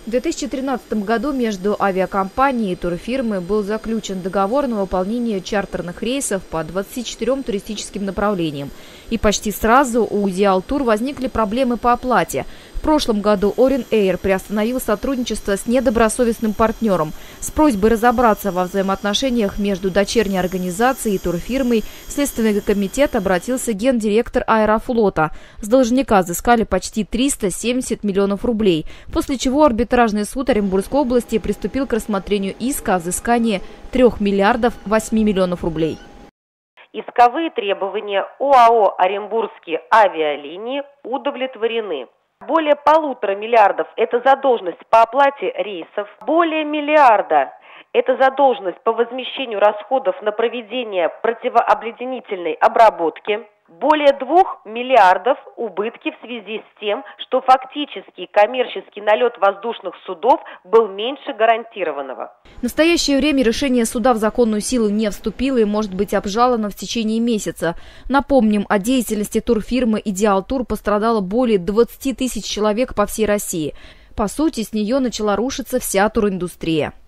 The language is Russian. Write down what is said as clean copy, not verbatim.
В 2013 году между авиакомпанией и турфирмой был заключен договор на выполнение чартерных рейсов по 24 туристическим направлениям. И почти сразу у Ideal Tour возникли проблемы по оплате. В прошлом году Orin Air приостановил сотрудничество с недобросовестным партнером. С просьбой разобраться во взаимоотношениях между дочерней организацией и турфирмой Следственный комитет обратился гендиректор Аэрофлота. С должника взыскали почти 370 миллионов рублей, после чего арбитражный суд Оренбургской области приступил к рассмотрению иска о взыскании 3 миллиардов 8 миллионов рублей. Исковые требования ОАО «Оренбургские авиалинии» удовлетворены. Более 1,5 миллиардов – это задолженность по оплате рейсов. Более миллиарда – это задолженность по возмещению расходов на проведение противообледенительной обработки. Более 2 миллиардов – убытки в связи с тем, что фактически коммерческий налет воздушных судов был меньше гарантированного. В настоящее время решение суда в законную силу не вступило и может быть обжаловано в течение месяца. Напомним, от деятельности турфирмы Ideal Tour пострадало более 20 тысяч человек по всей России. По сути, с нее начала рушиться вся туриндустрия.